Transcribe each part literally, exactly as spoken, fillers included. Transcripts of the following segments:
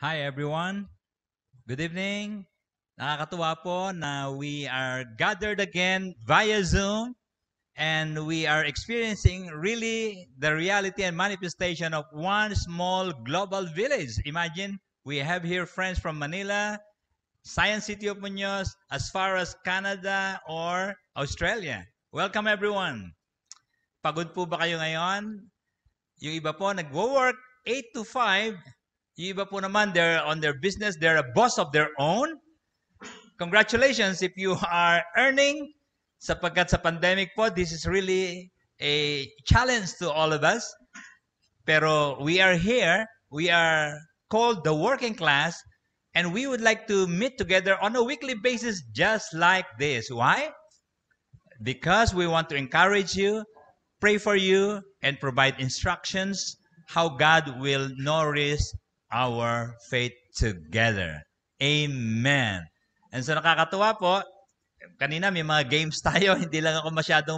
Hi everyone. Good evening. Nakakatuwa po na we are gathered again via Zoom and we are experiencing really the reality and manifestation of one small global village. Imagine we have here friends from Manila, Science City of Muñoz, as far as Canada or Australia. Welcome everyone. Pagod po ba kayo ngayon? Yung iba po nagwo-work eight to five. Yung iba po naman, they're on their business. They're a boss of their own. Congratulations if you are earning. Sapagkat sa pandemic po, this is really a challenge to all of us. Pero we are here. We are called the working class. And we would like to meet together on a weekly basis just like this. Why? Because we want to encourage you, pray for you, and provide instructions how God will nourish our faith together. Amen. And so nakakatuwa po, kanina may mga games tayo, hindi lang ako masyadong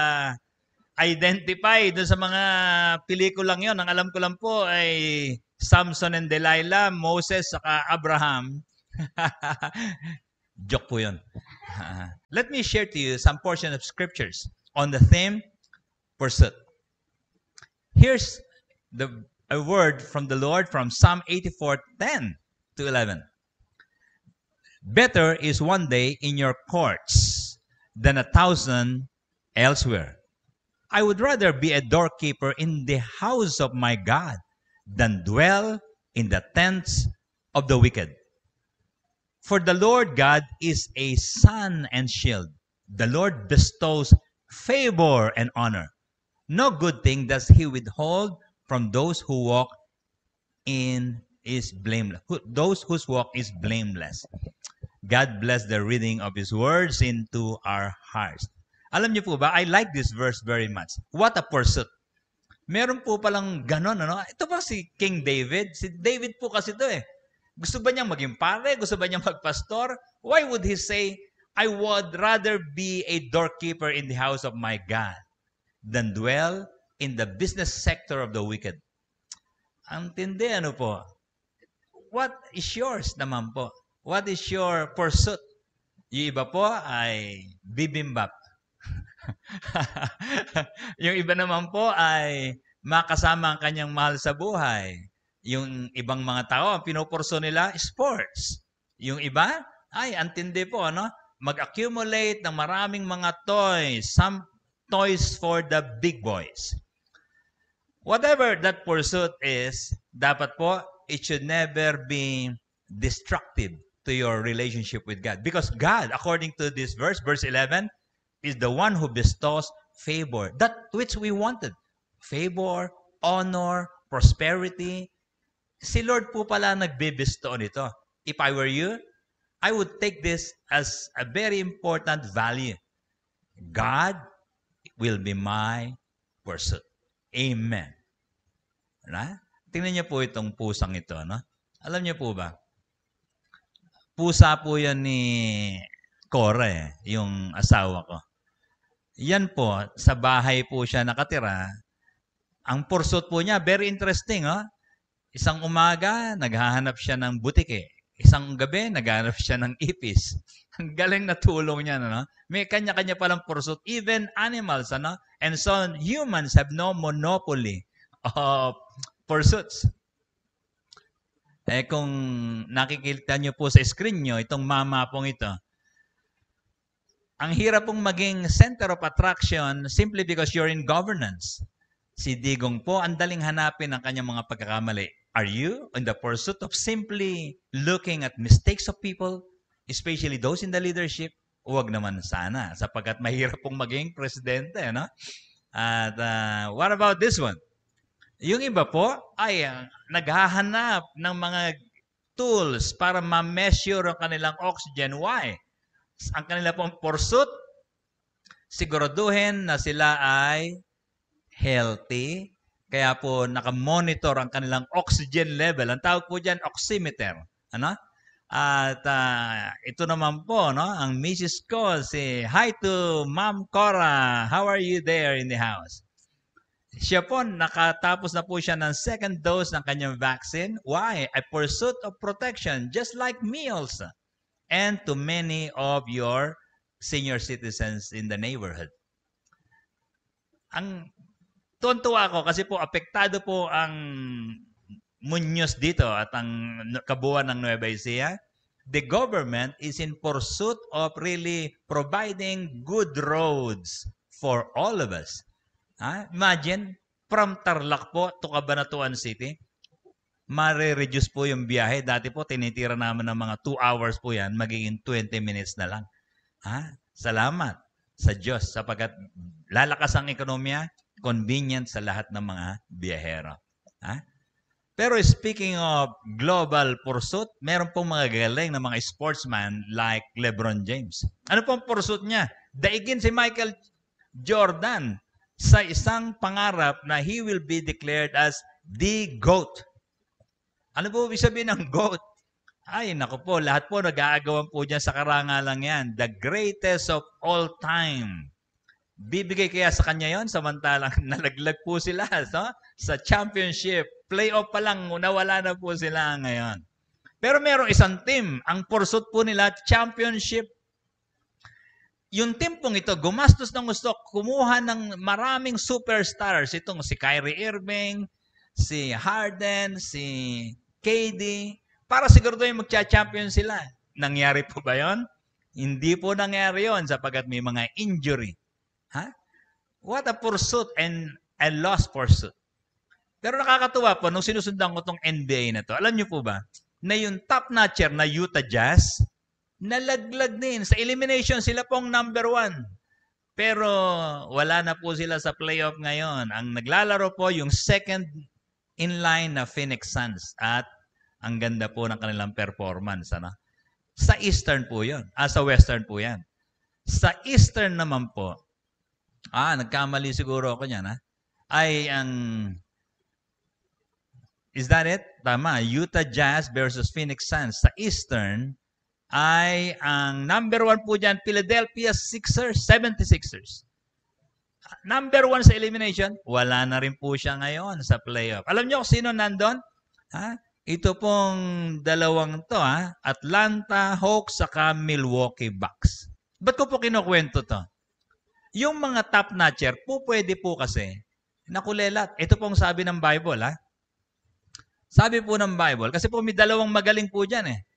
maka-identify doon sa mga pelikulang yon. Ang alam ko lang po ay Samson and Delilah, Moses, saka Abraham. Joke po yun. Let me share to you some portion of scriptures on the theme, pursuit. Here's the a word from the Lord from Psalm eighty-four, ten to eleven. Better is one day in your courts than a thousand elsewhere. I would rather be a doorkeeper in the house of my God than dwell in the tents of the wicked. For the Lord God is a sun and shield. The Lord bestows favor and honor. No good thing does he withhold from those who walk in is blameless. Those whose walk is blameless. God bless the reading of His words into our hearts. Alam niyo po ba, I like this verse very much. What a pursuit. Meron po palang ganon, ano? Ito ba si King David? Si David po kasi ito eh. Gusto ba niyang maging pare? Gusto ba niyang magpastor? Why would he say, I would rather be a doorkeeper in the house of my God than dwell in the business sector of the wicked? Ang tindi, ano po? What is yours naman po? What is your pursuit? Yung iba po ay bibimbap. Yung iba naman po ay makasama ang kanyang mahal sa buhay. Yung ibang mga tao, ang pinupurso nila, sports. Yung iba, ay, antindi po, ano? Mag-accumulate ng maraming mga toys. Some toys for the big boys. Whatever that pursuit is, dapat po, it should never be destructive to your relationship with God. Because God, according to this verse, verse eleven, is the one who bestows favor. That which we wanted. Favor, honor, prosperity. Si Lord po pala nagbibisto nito. If I were you, I would take this as a very important value. God will be my pursuit. Amen. Na? Tingnan niyo po itong pusang ito. No? Alam niyo po ba? Pusa po yan ni Cora, eh, yung asawa ko. Yan po, sa bahay po siya nakatira. Ang pursuit po niya, very interesting. Oh? Isang umaga, naghahanap siya ng butike. Isang gabi, naghahanap siya ng ipis. Ang galing na tulong niya. No? May kanya-kanya palang pursuit. Even animals. Ano? And so, humans have no monopoly of pursuits. Eh kung nakikita nyo po sa screen nyo, itong mama pong ito, ang hirap pong maging center of attraction simply because you're in governance. Si Digong po, ang daling hanapin ang kanyang mga pagkakamali. Are you in the pursuit of simply looking at mistakes of people, especially those in the leadership? Huwag naman sana, sapagkat mahirap pong maging presidente. No? At uh, what about this one? Yung iba po ay uh, naghahanap ng mga tools para ma-measure ang kanilang oxygen. Why? Ang kanila pong pursuit, siguraduhin na sila ay healthy. Kaya po nakamonitor ang kanilang oxygen level. Ang tawag po dyan, oximeter. Ano? At uh, ito naman po, no? Ang missus ko, si, hi to Ma'am Cora. How are you there in the house? Siya po, nakatapos na po siya ng second dose ng kanyang vaccine. Why? A pursuit of protection, just like me also. And to many of your senior citizens in the neighborhood. Ang tuwan-tuwa ako kasi po apektado po ang Muñoz dito at ang kabuuan ng Nueva Ecija. The government is in pursuit of really providing good roads for all of us. Ha? Imagine, from Tarlac po to Cabanatuan City, mare-reduce po yung biyahe. Dati po, tinitira namin ng mga two hours po yan, magiging twenty minutes na lang. Ha? Salamat sa Diyos sapagkat lalakas ang ekonomiya, convenient sa lahat ng mga biyahero. Ha? Pero speaking of global pursuit, meron pong mga galing na mga sportsman like LeBron James. Ano pong pursuit niya? Daigin si Michael Jordan sa isang pangarap na he will be declared as the GOAT. Ano po ibig sabihin ng GOAT? Ay, naku po, lahat po nag-aagawan po dyan sa karangalang yan. The greatest of all time. Bibigay kaya sa kanya yon samantalang nalaglag po sila no? Sa championship. Playoff pa lang, nawala na po sila ngayon. Pero merong isang team, ang pursuit po nila, championship. Yung team pong ito, gumastos ng gusto, kumuha ng maraming superstars. Itong si Kyrie Irving, si Harden, si K D, para siguro yung magcha-champion sila. Nangyari po ba yon? Hindi po nangyari yon sapagkat may mga injury. Ha? What a pursuit and a lost pursuit. Pero nakakatuwa po, nung sinusundan ko itong N B A na to, alam niyo po ba, na yung top notcher na Utah Jazz, nalaglag din. Sa elimination, sila pong number one. Pero wala na po sila sa playoff ngayon. Ang naglalaro po yung second in line na Phoenix Suns. At ang ganda po ng kanilang performance. Ano? Sa Eastern po yun. Ah, sa Western po yan. Sa Eastern naman po, ah, nagkamali siguro ako niyan, ha? Ay ang... Is that it? Tama. Utah Jazz versus Phoenix Suns. Sa Eastern, ay ang number one po dyan, Philadelphia Sixers, seventy-sixers. Number one sa elimination, wala na rin po siya ngayon sa playoff. Alam niyo kung sino nandun? Ha? Ito pong dalawang to, ha? Atlanta Hawks saka Milwaukee Bucks. Ba't ko po kinukwento to? Yung mga top notcher, po pwede po kasi, nakulelat. Ito pong sabi ng Bible, ha? Sabi po ng Bible, kasi po may dalawang magaling po dyan eh.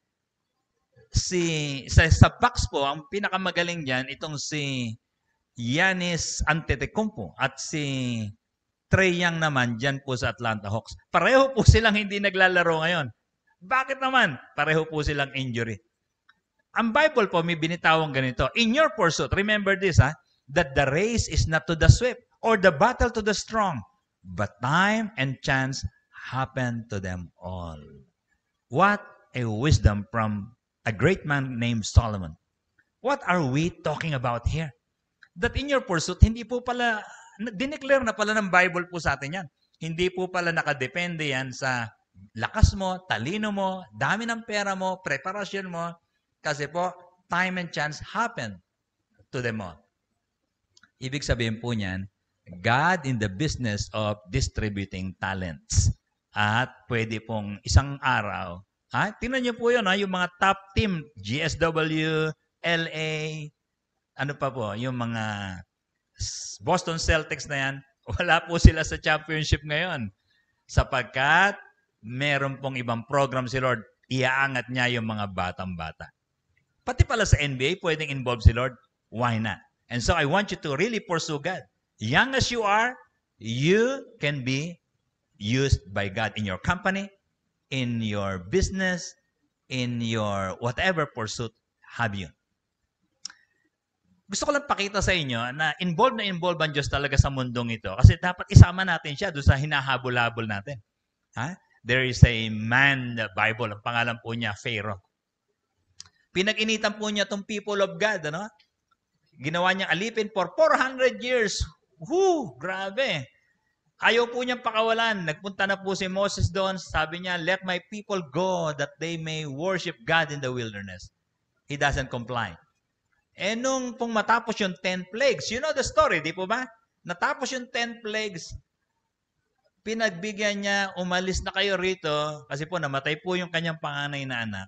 Si, sa, sa Bucks po, ang pinakamagaling dyan, itong si Giannis Antetokounmpo at si Trae Young naman dyan po sa Atlanta Hawks. Pareho po silang hindi naglalaro ngayon. Bakit naman? Pareho po silang injury. Ang Bible po may binitawang ganito, in your pursuit, remember this ha, that the race is not to the swift or the battle to the strong, but time and chance happen to them all. What a wisdom from a great man named Solomon. What are we talking about here? That in your pursuit, hindi po pala, dineclare na pala ng Bible po sa atin yan. Hindi po pala nakadepende yan sa lakas mo, talino mo, dami ng pera mo, preparasyon mo, kasi po, time and chance happen to them all. Ibig sabihin po niyan, God in the business of distributing talents. At pwede pong isang araw, ha? Tingnan niyo po yun, ha? Yung mga top team, G S W, L A, ano pa po, yung mga Boston Celtics na yan, wala po sila sa championship ngayon. Sapagkat meron pong ibang program si Lord, iaangat niya yung mga batang-bata. Pati pala sa N B A, pwedeng involve si Lord, why not? And so I want you to really pursue God. Young as you are, you can be used by God in your company, in your business, in your whatever pursuit have you. Gusto ko lang pakita sa inyo na involved na involved ang Diyos talaga sa mundong ito kasi dapat isama natin siya doon sa hinahabol-habol natin. Ha? There is a man, the Bible, ang pangalan po niya, Pharaoh. Pinag-initan po niya itong people of God. Ano? Ginawa niyang alipin for four hundred years. Whoo! Grabe! Ayaw po niyang pakawalan. Nagpunta na po si Moses doon. Sabi niya, let my people go that they may worship God in the wilderness. He doesn't comply. Eh nung pong matapos yung ten plagues, you know the story, di po ba? Natapos yung ten plagues, Pinagbigyan niya, umalis na kayo rito, kasi po namatay po yung kanyang panganay na anak.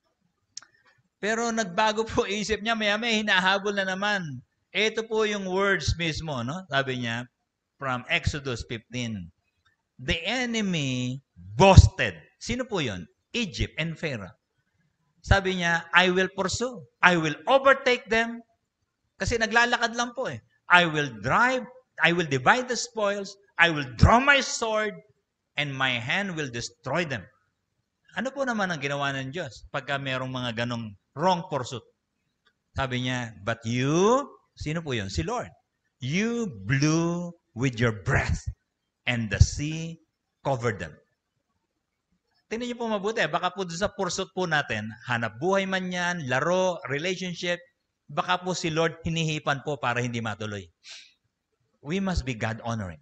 Pero nagbago po isip niya, maya-maya hinahabol na naman. Ito po yung words mismo, no? Sabi niya, from Exodus fifteen. The enemy boasted. Sino po yun? Egypt and Pharaoh. Sabi niya, I will pursue. I will overtake them. Kasi naglalakad lang po eh. I will drive. I will divide the spoils. I will draw my sword. And my hand will destroy them. Ano po naman ang ginawa ng Diyos pagka merong mga ganong wrong pursuit? Sabi niya, but you, sino po yun? Si Lord. You blew with your breath and the sea covered them. Tingnan niyo po mabuti. Baka po sa pursuit po natin, hanap buhay man yan, laro, relationship, baka po si Lord hinihipan po para hindi matuloy. We must be God-honoring.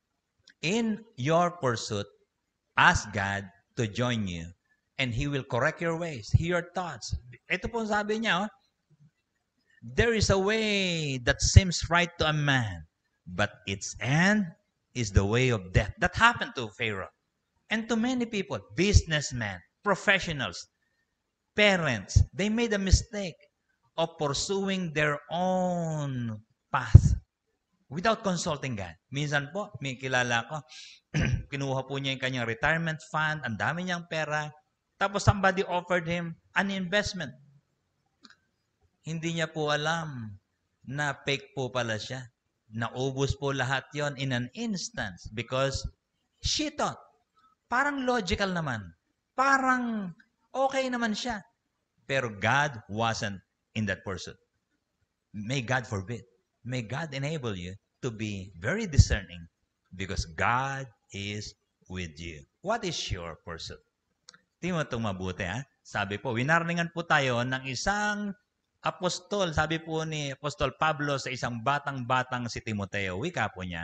In your pursuit, ask God to join you and He will correct your ways, your thoughts. Ito po sabi niya, oh, there is a way that seems right to a man, but its end is the way of death. That happened to Pharaoh. And to many people, businessmen, professionals, parents, they made a mistake of pursuing their own path without consulting God. Minsan po, may kilala ko, kinuha po niya yung kanyang retirement fund, ang dami niyang pera, tapos somebody offered him an investment. Hindi niya po alam na fake po pala siya. Naubos po lahat yon in an instance because she thought, parang logical naman. Parang okay naman siya. Pero God wasn't in that pursuit. May God forbid. May God enable you to be very discerning because God is with you. What is your pursuit? Tingnan mo itong mabuti, ha? Sabi po, winarningan po tayo ng isang apostol. Sabi po ni Apostol Pablo sa isang batang-batang si Timoteo. Wika po niya.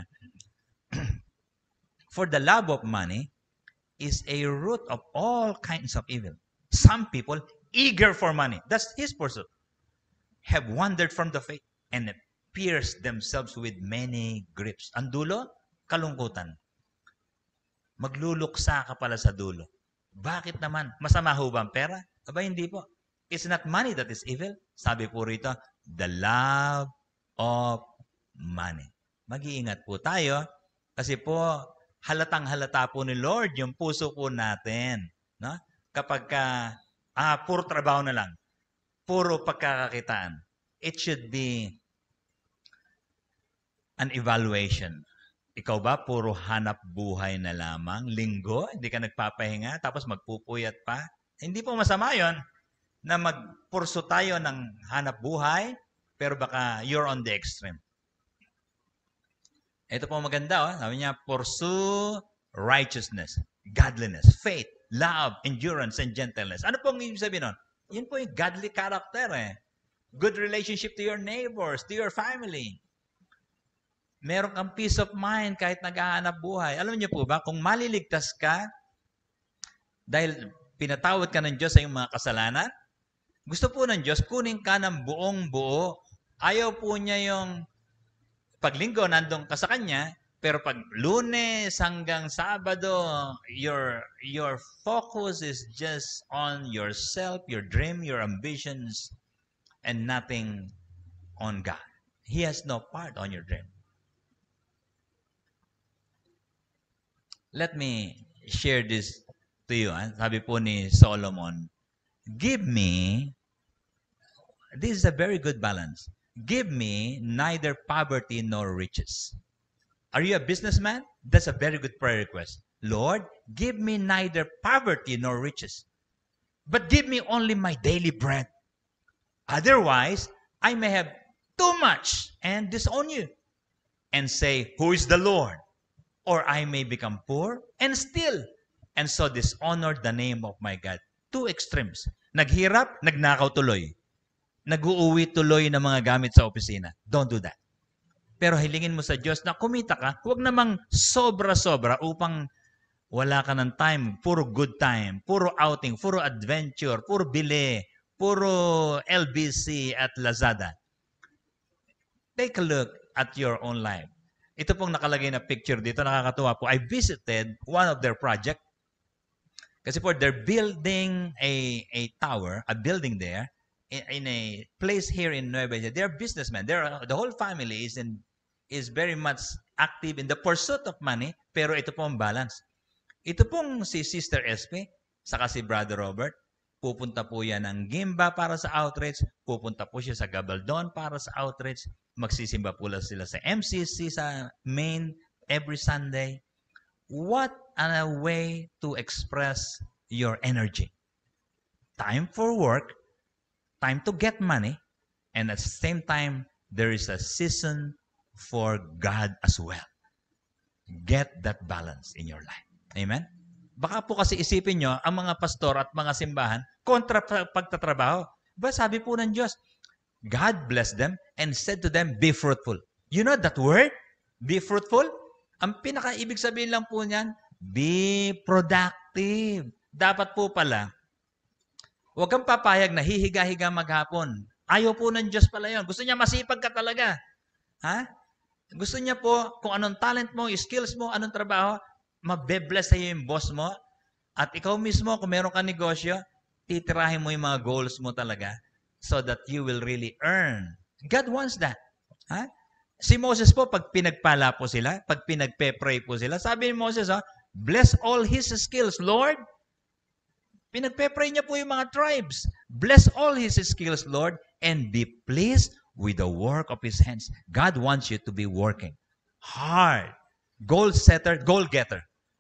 For the love of money is a root of all kinds of evil. Some people, eager for money, that's his pursuit, have wandered from the faith and pierced themselves with many grips. Ang dulo, kalungkutan. Magluluksa ka pala sa dulo. Bakit naman? Masama ho ba ang pera? Aba, hindi po. It's not money that is evil. Sabi po rito, the love of money. Mag-iingat po tayo kasi po halatang halata po ni Lord yung puso po natin. No? Kapag ka, ah, puro trabaho na lang, puro pagkakakitaan, it should be an evaluation. Ikaw ba, puro hanap buhay na lamang? Linggo, hindi ka nagpapahinga, tapos magpupuyat pa? Hindi po masama yon na magpurso tayo ng hanap buhay, pero baka you're on the extreme. Ito po maganda, oh. Sabi niya, pursue righteousness, godliness, faith, love, endurance, and gentleness. Ano pong ibig sabihin nun? Yun po yung godly character eh. Good relationship to your neighbors, to your family. Meron kang peace of mind kahit naghahanap buhay. Alam niyo po ba, kung maliligtas ka, dahil pinatawad ka ng Diyos sa iyong mga kasalanan, gusto po ng Diyos, kunin ka ng buong buo. Ayaw po niya yung paglinggo, nandun ka sa Kanya, pero pag Lunes hanggang Sabado, your, your focus is just on yourself, your dream, your ambitions, and nothing on God. He has no part on your dream. Let me share this to you. Hein? Sabi po ni Solomon, give me, this is a very good balance, give me neither poverty nor riches. Are you a businessman? That's a very good prayer request. Lord, give me neither poverty nor riches, but give me only my daily bread. Otherwise, I may have too much and disown you and say, who is the Lord? Or I may become poor and steal and so dishonor the name of my God. Two extremes. Naghirap, nagnakaw tuloy. Nag-uuwi tuloy ng mga gamit sa opisina. Don't do that. Pero hilingin mo sa Diyos na kumita ka, huwag namang sobra-sobra upang wala ka ng time. Puro good time, puro outing, puro adventure, puro bili, puro L B C at Lazada. Take a look at your own life. Ito pong nakalagay na picture dito, nakakatuwa po. I visited one of their project. Kasi po, they're building a, a tower, a building there, in, in a place here in Nueva Ecija. They're businessmen. They're, the whole family is in is very much active in the pursuit of money, pero ito po ang balance. Ito pong si Sister S P, saka si Brother Robert, pupunta po yan ng Gimba para sa outreach, pupunta po siya sa Gabaldon para sa outreach, magsisimba po sila sa M C C sa main every Sunday. What a way to express your energy. Time for work, time to get money, and at the same time, there is a season for God as well. Get that balance in your life. Amen? Baka po kasi isipin nyo, ang mga pastor at mga simbahan, kontra pagtatrabaho. Ba sabi po ng Diyos, God blessed them and said to them, be fruitful. You know that word? Be fruitful? Ang pinaka-ibig sabihin lang po niyan, be productive. Dapat po pala, huwag kang papayag na hihiga-higa maghapon. Ayaw po ng Diyos pala yun. Gusto niya masipag ka talaga. Ha? Gusto niya po, kung anong talent mo, skills mo, anong trabaho, mabe-bless sa'yo yung boss mo. At ikaw mismo, kung meron ka negosyo, titirahin mo yung mga goals mo talaga so that you will really earn. God wants that. Ha? Si Moses po, pag pinagpala po sila, pag pinagpe-pray po sila, sabi ni Moses, oh, bless all his skills, Lord. Pinagpe-pray niya po yung mga tribes. Bless all his skills, Lord, and be pleased with the work of his hands. God wants you to be working hard. Goal setter, goal getter.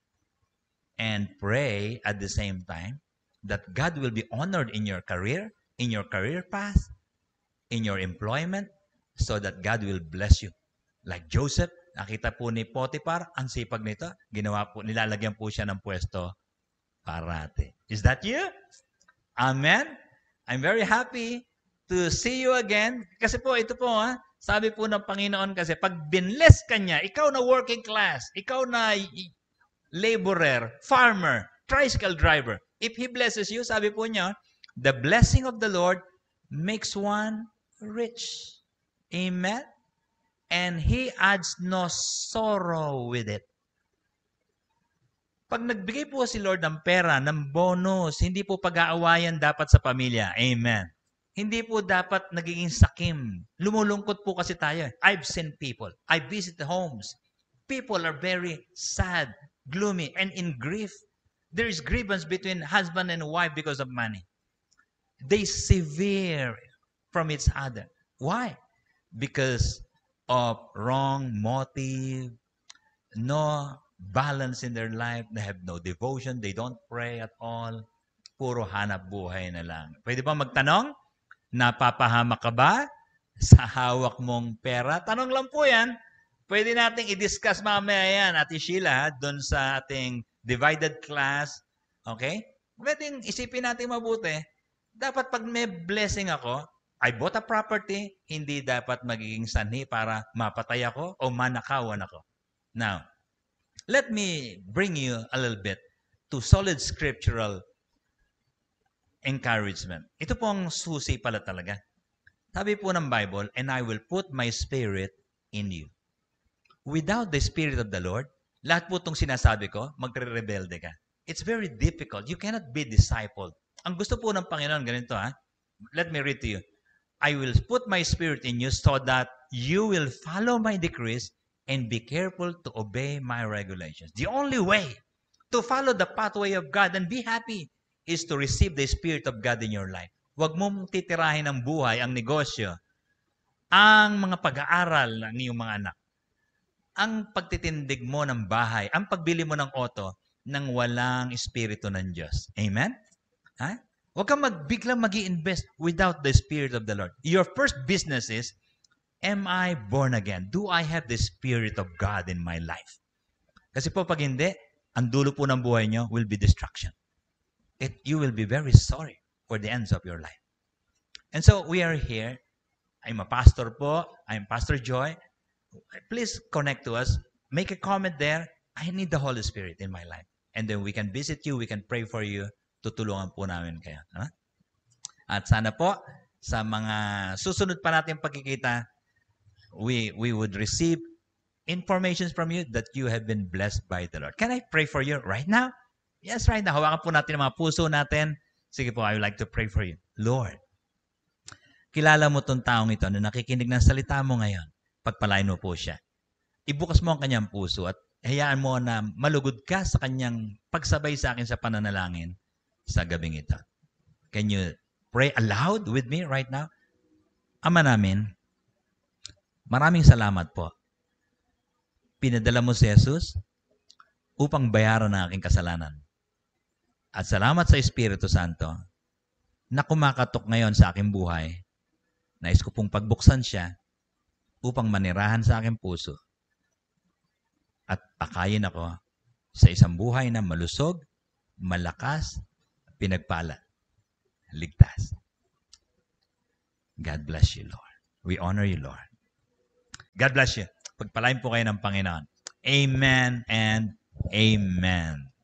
And pray at the same time that God will be honored in your career, in your career path, in your employment, so that God will bless you. Like Joseph, nakita po ni Potiphar, ang sipag nito, ginawa po, nilalagyan po siya ng pwesto parati. Is that you? Amen? I'm very happy to see you again. Kasi po, ito po, ha, sabi po ng Panginoon kasi, pag binless ka niya, ikaw na working class, ikaw na laborer, farmer, tricycle driver, if He blesses you, sabi po niya, the blessing of the Lord makes one rich. Amen? And He adds no sorrow with it. Pag nagbigay po si Lord ng pera, ng bonus, hindi po pag-aawayan dapat sa pamilya. Amen. Hindi po dapat nagiging sakim. Lumulungkot po kasi tayo. I've seen people. I visit homes. People are very sad, gloomy, and in grief. There is grievance between husband and wife because of money. They sever from each other. Why? Because of wrong motive, no balance in their life, they have no devotion, they don't pray at all, puro hanap buhay na lang. Pwede ba magtanong? Napapahamak ka ba sa hawak mong pera? Tanong lang po yan. Pwede nating i-discuss mamaya yan, Ate Sheila, doon sa ating divided class. Okay? Pwedeng isipin natin mabuti. Dapat pag may blessing ako, I bought a property, hindi dapat magiging sanhi para mapatay ako o manakawan ako. Now, let me bring you a little bit to solid scriptural encouragement. Ito pong susi pala talaga. Sabi po ng Bible, and I will put my spirit in you. Without the Spirit of the Lord, lahat po itong sinasabi ko, magre-rebelde ka. It's very difficult. You cannot be discipled. Ang gusto po ng Panginoon, ganito ha. Let me read to you. I will put my spirit in you so that you will follow my decrees and be careful to obey my regulations. The only way to follow the pathway of God and be happy is to receive the Spirit of God in your life. Huwag mong titirahin ng buhay, ang negosyo, ang mga pag-aaral ng iyong mga anak, ang pagtitindig mo ng bahay, ang pagbili mo ng auto nang walang Espiritu ng Diyos. Amen? Ha? Huwag kang magbiglang mag-i-invest without the Spirit of the Lord. Your first business is, am I born again? Do I have the Spirit of God in my life? Kasi po pag hindi, ang dulo po ng buhay nyo will be destruction. It, you will be very sorry for the ends of your life. And so, we are here. I'm a pastor po. I'm Pastor Joy. Please connect to us. Make a comment there. I need the Holy Spirit in my life. And then we can visit you. We can pray for you. Tutulungan po namin kayo. Ha? At sana po, sa mga susunod pa natin pagkikita, we, we would receive information from you that you have been blessed by the Lord. Can I pray for you right now? Yes, right now. Hawakan po natin ang mga puso natin. Sige po, I would like to pray for you. Lord, kilala mo tong taong ito na nakikinig ng salita mo ngayon. Pagpalain mo po siya. Ibukas mo ang kanyang puso at hayaan mo na malugod ka sa kanyang pagsabay sa akin sa pananalangin sa gabing ito. Can you pray aloud with me right now? Ama namin, maraming salamat po. Pinadala mo si Jesus upang bayaran ang aking kasalanan. At salamat sa Espiritu Santo na kumakatok ngayon sa aking buhay. Nais ko pong pagbuksan siya upang manirahan sa aking puso at pakayin ako sa isang buhay na malusog, malakas, pinagpala, ligtas. God bless you, Lord. We honor you, Lord. God bless you. Pagpalain po kayo ng Panginoon. Amen and amen.